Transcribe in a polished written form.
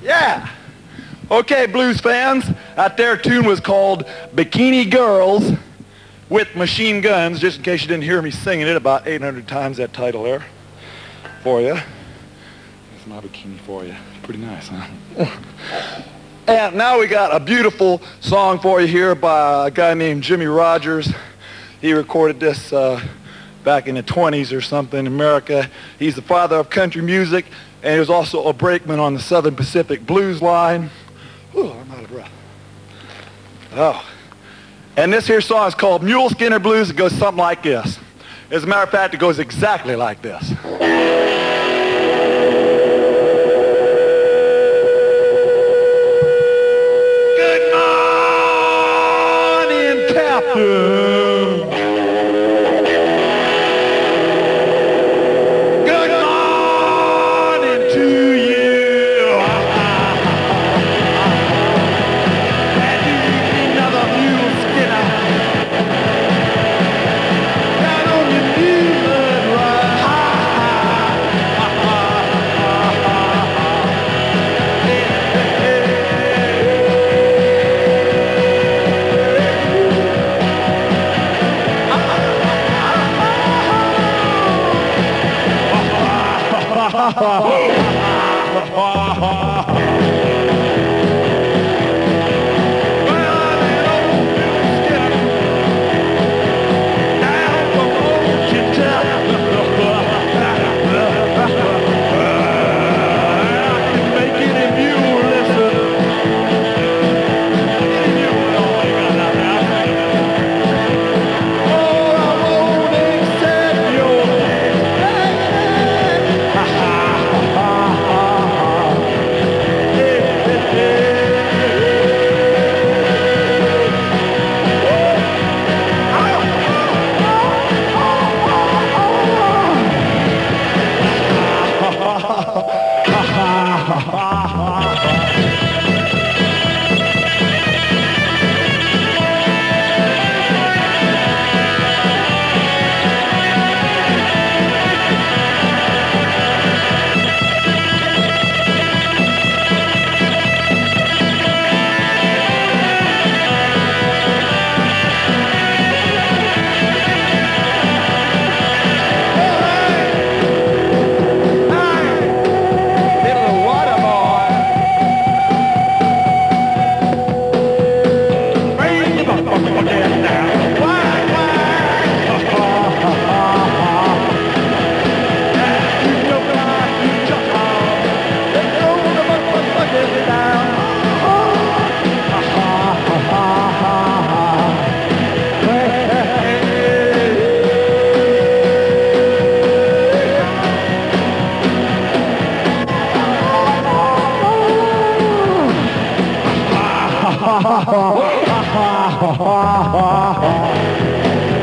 Yeah. Okay, blues fans, that there tune was called Bikini Girls with Machine Guns, just in case you didn't hear me singing it about 800 times, that title there for you. That's my bikini for you. Pretty nice, huh? And now we got a beautiful song for you here by a guy named Jimmie Rodgers. He recorded this back in the 20s or something in America. He's the father of country music, and he was also a brakeman on the Southern Pacific Blues line. Ooh, I'm out of breath. Oh. And this here song is called Mule Skinner Blues. It goes something like this. As a matter of fact, it goes exactly like this. Good morning, Captain. Good morning to you. Ha ha ha ha ha ha.